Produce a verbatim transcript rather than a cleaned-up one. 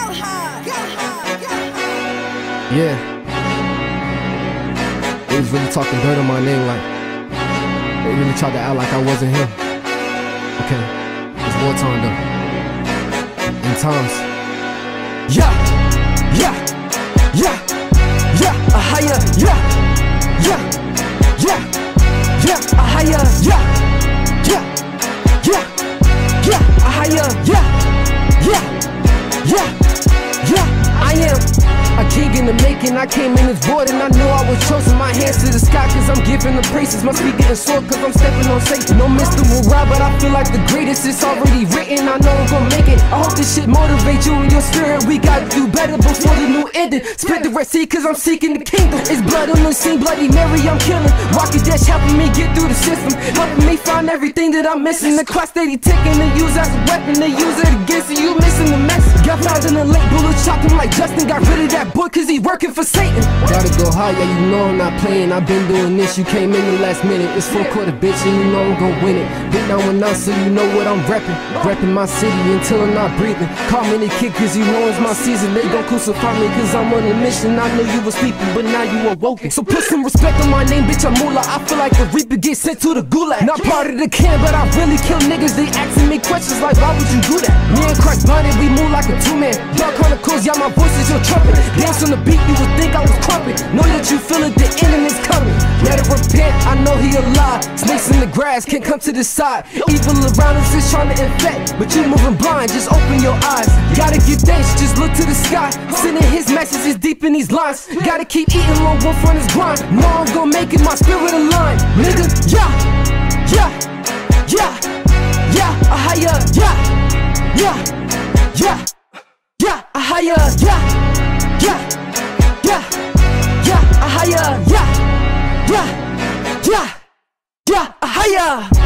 Yeah. They was really talking dirt on my name, like they really tried to act like I wasn't him. Okay, it's wartime though. In times. Yeah, yeah, yeah, yeah, a higher, yeah, yeah, yeah, yeah, a higher, yeah, yeah, yeah, yeah, a higher, yeah, yeah, yeah, yeah, I am a king in the making. I came in this void and I knew I was chosen. My hands to the sky cause I'm giving the praises. Must be getting sore cause I'm stepping on Satan. No Mister Morale, but I feel like the greatest. It's already written, I know I'm gonna make it. I hope this shit motivate you in your spirit. We gotta do better before the new ending. Split the Red Sea cause I'm seeking the kingdom. It's blood on the scene, Bloody Mary I'm killing. Rocket Dash helping me get through the system, helping me find everything that I'm missing. The clock steady ticking, they use as a weapon. They use it against you, you missing the message. Got found in the late, bullets chopped him like Justin. Got rid of that boy cause he working for Satan. Gotta go high, yeah, you know I'm not playing. I've been doing this, you came in the last minute. It's four quarter bitch and you know I'm gon' win it. Been down with us so you know what I'm reppin'. Reppin' my city until I'm not breathing. Call me the kid cause you know it's my season. They gon' crucify me cause I'm on a mission. I knew you was sleeping but now you awoken. So put some respect on my name, bitch, I'm Moolah. I feel like the Reaper gets sent to the gulag. Not part of the can but I really kill niggas. They asking me questions like why would you do that? Me and Christ blinded, we move like a two-man. Dark chronicles, yeah, my voice is your trumpet. Dance on the beat, you would think I was crumpet. Know that you feel it, the ending is coming. Let it repent, I know he alive. Snakes in the grass can't come to the side. Evil around us is trying to infect, but you moving blind, just open your eyes. Gotta get thanks, just look to the sky. Sending his messages deep in these lines. Gotta keep eating low wolf on his grind. Know I'm gonna make it, my spirit aligned. Nigga, yeah, yeah, yeah, yeah, a higher, yeah, yeah, yeah, yeah, a higher, yeah, yeah, yeah, yeah, a higher, yeah, yeah, yeah, yeah, a higher.